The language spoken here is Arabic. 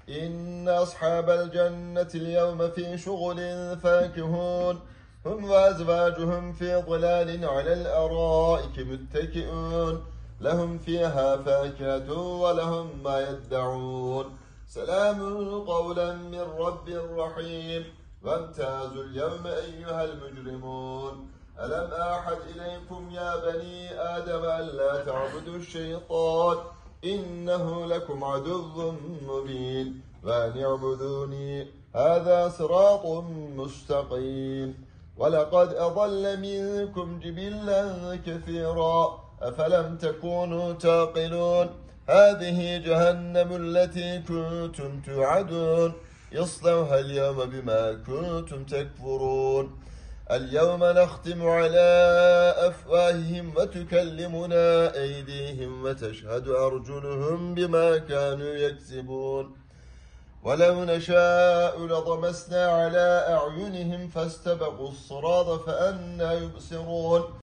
إن أصحاب الجنة اليوم في شغل فاكهون هم وأزواجهم في ظلال على الأرائك متكئون لهم فيها فاكهة ولهم ما يدعون سلام قولا من رب رحيم وامتازوا اليوم أيها المجرمون ألم أعهد إليكم يا بني آدم ألا تعبدوا الشيطان إنه لكم عدو مبين وأن اعبدوني هذا صراط مستقيم ولقد أضل منكم جبلا كثيرا أفلم تكونوا تعقلون هذه جهنم التي كنتم توعدون اصلوها اليوم بما كنتم تكفرون اليوم نختم على أفواههم وتكلمنا أيديهم وتشهد أرجلهم بما كانوا يكسبون ولو نشاء لطمسنا على أعينهم فاستبقوا الصراط فأنى يبصرون